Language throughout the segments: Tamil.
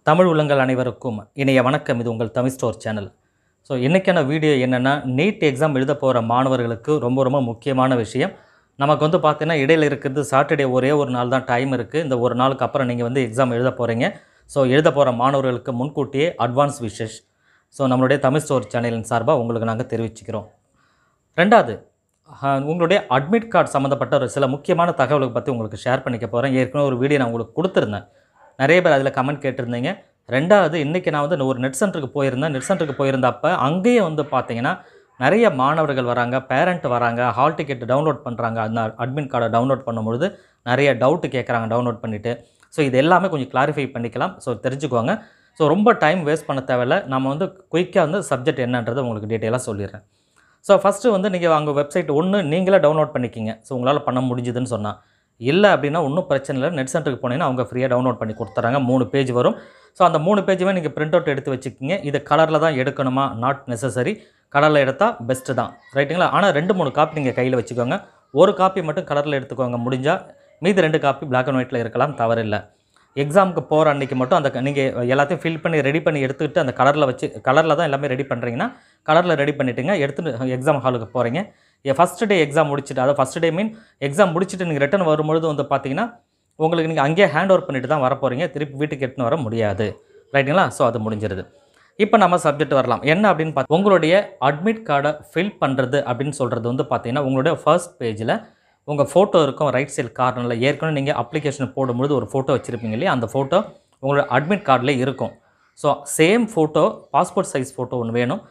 தமிழ் உள்ளங்கள் அனைவருக்கும் இனிய வணக்கம். இது உங்கள் TamilStore சேனல். ஸோ இன்றைக்கான வீடியோ என்னென்னா, நீட் எக்ஸாம் எழுத போகிற மாணவர்களுக்கு ரொம்ப முக்கியமான விஷயம். நமக்கு பார்த்தீங்கன்னா இடையில் இருக்கிறது சாட்டர்டே ஒரே ஒரு நாள் தான் டைம் இருக்குது. இந்த ஒரு நாளுக்கு அப்புறம் நீங்கள் எக்ஸாம் எழுத போகிறீங்க. ஸோ எழுத போகிற மாணவர்களுக்கு முன்கூட்டியே அட்வான்ஸ் விஷஸ் நம்மளுடைய TamilStore சேனலின் சார்பாக உங்களுக்கு நாங்கள் தெரிவிச்சுக்கிறோம். ரெண்டாவது, உங்களுடைய அட்மிட் கார்டு சம்மந்தப்பட்ட ஒரு சில முக்கியமான தகவல்களை பற்றி உங்களுக்கு ஷேர் பண்ணிக்க போகிறேன். ஏற்கனவே ஒரு வீடியோ நான் உங்களுக்கு கொடுத்துருந்தேன். நிறைய பேர் அதில் கமெண்ட் கேட்டிருந்தீங்க. ரெண்டாவது, இன்றைக்கி நான் ஒரு நெட் சென்டருக்கு போயிருந்தேன். நெட் சென்டருக்கு போயிருந்தப்போ அங்கேயே பார்த்தீங்கன்னா நிறைய மாணவர்கள் வராங்க, பேரண்ட் வராங்க, ஹால் டிக்கெட் டவுன்லோட் பண்ணுறாங்க. அந்த அட்மிட் கார்டை டவுன்லோட் பண்ணும்பொழுது நிறைய டவுட்டு கேட்குறாங்க டவுன்லோட் பண்ணிவிட்டு. ஸோ இது எல்லாமே கொஞ்சம் கிளாரிஃபை பண்ணிக்கலாம். ஸோ தெரிஞ்சுக்குவாங்க. ஸோ ரொம்ப டைம் வேஸ்ட் பண்ண தேவையில்லை. நம்ம குயிக்காக சப்ஜெக்ட் என்னன்றதை உங்களுக்கு டீட்டெயிலாக சொல்லிடுறேன். ஸோ ஃபஸ்ட்டு நீங்கள் அங்கே வெப்சைட் நீங்களே டவுன்லோட் பண்ணிக்கிங்க. ஸோ உங்களால் பண்ண முடிஞ்சுதுன்னு சொன்னால். இல்லை அப்படின்னா ஒன்றும் பிரச்சனை இல்லை. நெட் சென்டருக்கு போனீங்கன்னா அவங்க ஃப்ரீயாக டவுன்லோட் பண்ணி கொடுத்துறாங்க. 3 பேஜ் வரும். ஸோ அந்த 3 பேஜுமே நீங்கள் பிரிண்ட் அவுட் எடுத்து வச்சுக்கிங்க. இது கலரில் தான் எடுக்கணுமா? Not necessary. கலரில் எடுத்தால் பெஸ்ட்டு தான், ரைட்டுங்களா? ஆனால் 2-3 காப்பி நீங்கள் கையில் வச்சுக்கோங்க. ஒரு காப்பி மட்டும் கலரில் எடுத்துக்கோங்க முடிஞ்சால். மீதி 2 காப்பி பிளாக் அண்ட் ஒயிட்டில் இருக்கலாம், தவறில்லை. எக்ஸாமுக்கு போகிற அன்றைக்கி மட்டும் அந்த நீங்கள் எல்லாத்தையும் ஃபில் பண்ணி ரெடி பண்ணி எடுத்துக்கிட்டு அந்த கலரில் தான் எல்லாமே ரெடி பண்ணுறீங்கன்னா கலரில் ரெடி பண்ணிவிட்டுங்க. எடுத்துகிட்டு எக்ஸாம் ஹாலுக்கு போகிறீங்க. ஃபஸ்ட் டே எக்ஸாம் முடிச்சுட்டு, அதாவது ஃபஸ்ட் டே மீன் எக்ஸாம் முடிச்சுட்டு நீங்கள் ரிட்டன் வரும்பொழுது பார்த்தீங்கன்னா உங்களுக்கு நீங்கள் அங்கேயே ஹேண்ட் ஓவர் பண்ணிட்டு தான் வர போகிறீங்க. திருப்பி வீட்டுக்கு எடுத்துன்னு வர முடியாது, ரைட்டுங்களா? ஸோ அது முடிஞ்சிருது. இப்போ நம்ம சப்ஜெக்ட் வரலாம். என்ன அப்படின்னு பார்த்து, உங்களுடைய அட்மிட் கார்டை ஃபில் பண்ணுறது அப்படின்னு சொல்கிறது பார்த்தீங்கன்னா உங்களுடைய ஃபர்ஸ்ட் பேஜில் உங்கள் ஃபோட்டோ இருக்கும். ரைட் சைடு கார்னரில் ஏற்கனவே நீங்கள் அப்ளிகேஷன் போடும்பொழுது ஒரு ஃபோட்டோ வச்சுருப்பீங்க இல்லையா? அந்த ஃபோட்டோ உங்களோட அட்மிட் கார்டில் இருக்கும். So same photo, passport size photo ஒன்று வேணும்.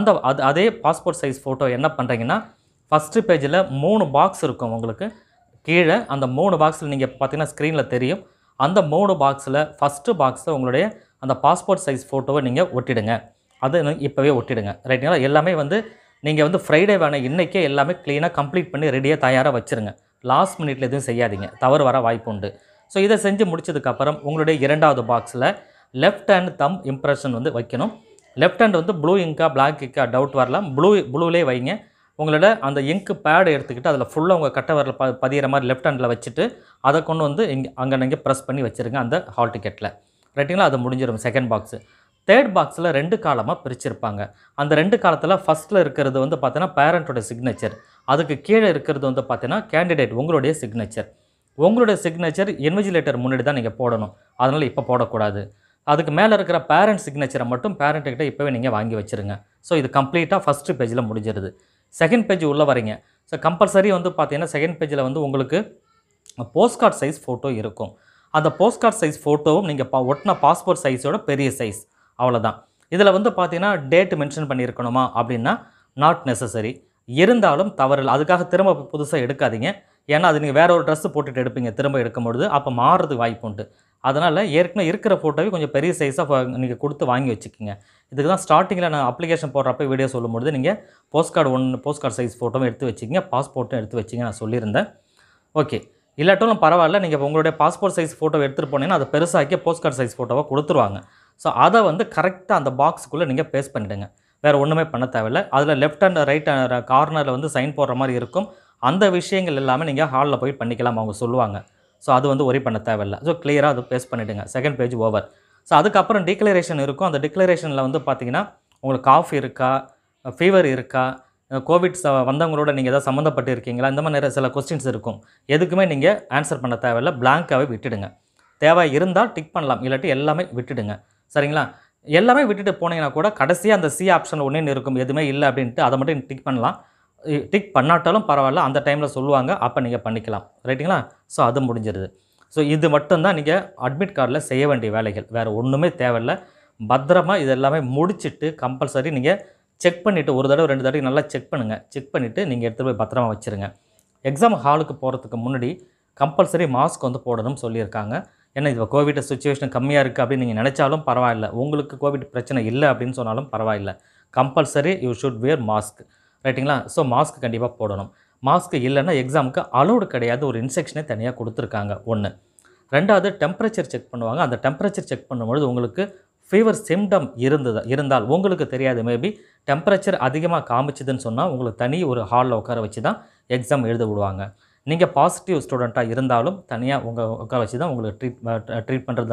அதே பாஸ்போர்ட் சைஸ் ஃபோட்டோ என்ன பண்ணுறீங்கன்னா, ஃபஸ்ட்டு பேஜில் 3 பாக்ஸ் இருக்கும் உங்களுக்கு. கீழே அந்த 3 பாக்ஸில் நீங்கள் பார்த்தீங்கன்னா ஸ்க்ரீனில் தெரியும். அந்த 3 பாக்ஸில் ஃபஸ்ட்டு பாக்ஸில் உங்களுடைய அந்த பாஸ்போர்ட் சைஸ் ஃபோட்டோவை நீங்கள் ஒட்டிடுங்க. அது இப்போவே ஒட்டிடுங்க, ரைட்டுங்களா? எல்லாமே நீங்கள் ஃப்ரைடே வேணால் இன்றைக்கே எல்லாமே க்ளீனாக கம்ப்ளீட் பண்ணி ரெடியாக தயாராக வச்சுருங்க. லாஸ்ட் மினிட்ல எதுவும் செய்யாதீங்க, தவறு வர வாய்ப்பு உண்டு. ஸோ இதை செஞ்சு முடிச்சதுக்கப்புறம் உங்களுடைய 2வது பாக்ஸில் லெஃப்ட் ஹேண்ட் தம் இம்ப்ரெஷன் வைக்கணும். லெஃப்ட் ஹேண்ட் ப்ளூ இங்கா பிளாக் இங்கா டவுட் வரலாம். ப்ளூலே வைங்க. உங்களோட அந்த இங்கு பேடை எடுத்துக்கிட்டு அதில் ஃபுல்லாக உங்கள் கட்டை வரல பதிகிற மாதிரி லெஃப்ட் ஹேண்டில் வச்சுட்டு அதை கொண்டு அங்கே நீங்கள் ப்ரெஸ் பண்ணி வச்சுருங்க அந்த ஹால் டிக்கெட்டில், ரைட்டுங்களா? அது முடிஞ்சிடும். Second box. தேர்ட் பாக்ஸில் 2 காலமாக பிரிச்சிருப்பாங்க. அந்த 2 காலத்தில் ஃபஸ்ட்டில் இருக்கிறது பார்த்தீங்கன்னா பேரண்ட்டோட சிக்னேச்சர். அதுக்கு கீழே இருக்கிறது பார்த்தீங்கன்னா கேண்டிடேட் உங்களுடைய சிக்னேச்சர். உங்களுடைய சிக்னேச்சர் இன்விஜிலேட்டர் முன்னாடி தான் நீங்கள் போடணும். அதனால் இப்போ போடக்கூடாது. அதுக்கு மேலே இருக்கிற பேரண்ட் சிக்னேச்சரை மட்டும் பேரண்ட்டுக்கிட்ட இப்போவே நீங்கள் வாங்கி வச்சுருங்க. ஸோ இது கம்ப்ளீட்டாக ஃபஸ்ட்டு பேஜில் முடிஞ்சிருது. செகண்ட் பேஜ் உள்ளே வரீங்க. ஸோ கம்பல்சரி பார்த்தீங்கன்னா செகண்ட் பேஜில் உங்களுக்கு போஸ்ட் கார்டு சைஸ் ஃபோட்டோ இருக்கும். அந்த போஸ்ட் கார்டு சைஸ் ஃபோட்டோவும் நீங்கள் ஒட்டின பாஸ்போர்ட் சைஸோட பெரிய சைஸ், அவ்வளோதான். இதில் பார்த்தீங்கன்னா டேட் மென்ஷன் பண்ணியிருக்கணுமா அப்படின்னா நாட் நெசசரி. இருந்தாலும் தவறில்லை. அதுக்காக திரும்ப புதுசாக எடுக்காதீங்க. ஏன்னா அது நீங்கள் வேறு ஒரு ட்ரெஸ்ஸு போட்டுட்டு எடுப்பீங்க திரும்ப எடுக்கும்பொழுது. அப்போ மாறுறதுக்கு வாய்ப்பு உண்டு. அதனால் ஏற்கனவே இருக்கிற ஃபோட்டோவே கொஞ்சம் பெரிய சைஸாக நீங்கள் கொடுத்து வாங்கி வச்சுக்கிங்க. இதுக்கு தான் ஸ்டார்டிங்கில் நான் அப்ளிகேஷன் போடுறப்ப வீடியோ சொல்லும்பொழுது நீங்கள் போஸ்ட் கார்டு சைஸ் ஃபோட்டோவும் எடுத்து வச்சுக்கிங்க, பாஸ்போர்ட்டும் எடுத்து வச்சிங்க நான் சொல்லியிருந்தேன். ஓகே, இல்லாட்டும் பரவாயில்ல. நீங்கள் உங்களுடைய பாஸ்போர்ட் சைஸ் ஃபோட்டோ எடுத்துகிட்டு போனீங்கன்னா அதை பெருசாக்கி போஸ்ட் கார்டு சைஸ் ஃபோட்டோவாக கொடுத்துருவாங்க. ஸோ அதை கரெக்டாக அந்த பாக்ஸுக்குள்ளே நீங்கள் பேஸ்ட் பண்ணிவிடுங்க. வேறு ஒன்றுமே பண்ண தேவையில்லை. அதில் லெஃப்ட் ஹேண்ட் ரைட் கார்னரில் சைன் போடுற மாதிரி இருக்கும். அந்த விஷயங்கள் எல்லாமே நீங்கள் ஹாலில் போய் பண்ணிக்கலாம், அவங்க சொல்லுவாங்க. ஸோ அது ஒரி பண்ண தேவையில்லை. ஸோ கிளியராக அது பேஸ்ட் பண்ணிவிடுங்க. Second page over. ஸோ அதுக்கப்புறம் டிக்ளரேஷன் இருக்கும். அந்த டிக்ளரேஷனில் பார்த்தீங்கன்னா உங்களுக்கு காஃப் இருக்கா, ஃபீவர் இருக்கா, கோவிட் வந்தவங்களோட நீங்கள் எதாவது சம்மந்தப்பட்டு இருக்கீங்களா, இந்த மாதிரி நிறைய சில கொஸ்டின்ஸ் இருக்கும். எதுக்குமே நீங்கள் ஆன்சர் பண்ண தேவையில்லை. பிளாங்காகவே விட்டுடுங்க. தேவை இருந்தால் டிக் பண்ணலாம், இல்லாட்டி எல்லாமே விட்டுடுங்க, சரிங்களா? எல்லாமே விட்டுட்டு போனீங்கன்னா கூட கடைசியாக அந்த சி ஆப்ஷன் ஒன்று இருக்கும், எதுவுமே இல்லை அப்படின்ட்டு அதை மட்டும் டிக் பண்ணலாம். டிக் பண்ணாட்டாலும் பரவாயில்ல, அந்த டைமில் சொல்லுவாங்க, அப்போ நீங்கள் பண்ணிக்கலாம், ரைட்டுங்களா? ஸோ அது முடிஞ்சிருது. ஸோ இது மட்டும்தான் நீங்கள் அட்மிட் கார்டில் செய்ய வேண்டிய வேலைகள். வேறு ஒன்றுமே தேவையில்லை. பத்திரமா இது எல்லாமே முடிச்சுட்டு கம்பல்சரி நீங்கள் செக் பண்ணிவிட்டு, ஒரு தடவை 2 தடவை நல்லா செக் பண்ணுங்கள். செக் பண்ணிவிட்டு நீங்கள் எடுத்துகிட்டு போய் பத்திரமா வச்சுருங்க. எக்ஸாம் ஹாலுக்கு போகிறதுக்கு முன்னாடி கம்பல்சரி மாஸ்க் சொல்லிடணும்னு சொல்லியிருக்காங்க. ஏன்னா இது கோவிட் சுச்சுவேஷன் கம்மியாக இருக்குது அப்படின்னு நீங்கள் நினச்சாலும் பரவாயில்ல, உங்களுக்கு கோவிட் பிரச்சனை இல்லை அப்படின்னு சொன்னாலும் பரவாயில்லை, compulsory you should wear mask, ரைட்டுங்களா? ஸோ மாஸ்க் கண்டிப்பாக போடணும். மாஸ்க் இல்லைன்னா எக்ஸாமுக்கு அலோடு கிடையாது, ஒரு இன்ஸ்ட்ரக்ஷனே தனியாக கொடுத்துருக்காங்க. 1. 2வது டெம்பரேச்சர் செக் பண்ணுவாங்க. அந்த டெம்பரேச்சர் செக் பண்ணும்பொழுது உங்களுக்கு ஃபீவர் சிம்டம் இருந்தால் உங்களுக்கு தெரியாது, மேபி டெம்பரேச்சர் அதிகமாக காமிச்சுதுன்னு சொன்னால் உங்களுக்கு தனி ஒரு ஹாலில் உட்கார வச்சு தான் எக்ஸாம் எழுத விடுவாங்க. நீங்கள் பாசிட்டிவ் ஸ்டூடெண்ட்டாக இருந்தாலும் தனியாக உட்கார வச்சு தான் உங்களுக்கு ட்ரீட் பண்ணுறதுன்னா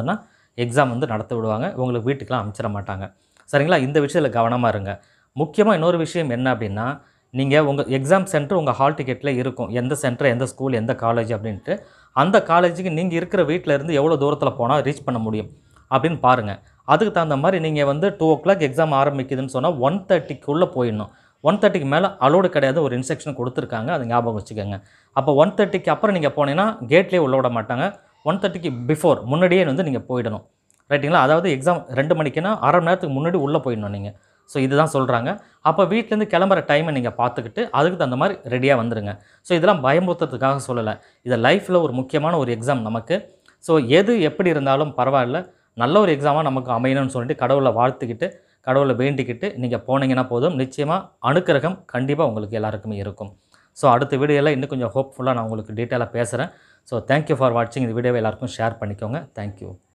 எக்ஸாம் வந்து நடத்த விடுவாங்க. உங்களுக்கு வீட்டுக்கெலாம் அனுப்பிச்சிட மாட்டாங்க. சரிங்களா? இந்த விஷயத்தில் கவனமாக இருங்க. முக்கியமாக இன்னொரு விஷயம் என்ன அப்படின்னா, நீங்கள் உங்கள் எக்ஸாம் சென்டர் உங்கள் ஹால் டிக்கெட்டில் இருக்கும். எந்த சென்டர், எந்த ஸ்கூல், எந்த காலேஜ் அப்படின்ட்டு. அந்த காலேஜுக்கு நீங்கள் இருக்கிற வீட்டில் இருந்து எவ்வளோ தூரத்தில் போனால் ரீச் பண்ண முடியும் அப்படின்னு பாருங்கள். அதுக்கு தகுந்த மாதிரி நீங்கள் வந்து 2:00 எக்ஸாம் ஆரம்பிக்குதுன்னு சொன்னால் 1:30க்குள்ளே போயிடணும். 1:30க்கு மேலே அலோடு கிடையாது, ஒரு இன்ஸ்ட்ரக்ஷன் கொடுத்துருக்காங்க. அது ஞாபகம் வச்சுக்கோங்க. அப்போ 1:30க்கு அப்புறம் நீங்கள் போனீங்கன்னா கேட்லேயே உள்ள விட மாட்டாங்க. 1:30க்கு பிஃபோர் முன்னாடியே வந்து நீங்கள் போயிடணும். ரைட்டுங்களா? அதாவது எக்ஸாம் 2 மணிக்குன்னா 1/2 மணி நேரத்துக்கு முன்னாடி உள்ளே போயிடணும் நீங்கள். ஸோ இதுதான் சொல்கிறாங்க. அப்போ வீட்டிலேருந்து கிளம்புற டைமை நீங்கள் பார்த்துக்கிட்டு அதுக்கு தகுந்த மாதிரி ரெடியாக வந்துடுங்க. ஸோ இதெல்லாம் பயமுறுத்துறதுக்காக சொல்லலை. இது லைஃப்பில் ஒரு முக்கியமான ஒரு எக்ஸாம் நமக்கு. ஸோ எது எப்படி இருந்தாலும் பரவாயில்ல, நல்ல ஒரு எக்ஸாமாக நமக்கு அமையணும்னு சொல்லிட்டு கடவுளை வாழ்த்துக்கிட்டு, கடவுளை வேண்டிக்கிட்டு நீங்கள் போனீங்கன்னா போதும். நிச்சயமாக அனுக்கிரகம் கண்டிப்பாக உங்களுக்கு எல்லாருக்குமே இருக்கும். ஸோ அடுத்த வீடியோவில் இன்னும் கொஞ்சம் ஹோப்ஃபுல்லாக நான் உங்களுக்கு டீட்டெயிலாக பேசுகிறேன். ஸோ தேங்க்யூ ஃபார் வாட்சிங். இந்த வீடியோவை எல்லாருக்கும் ஷேர் பண்ணிக்கோங்க. தேங்க்யூ.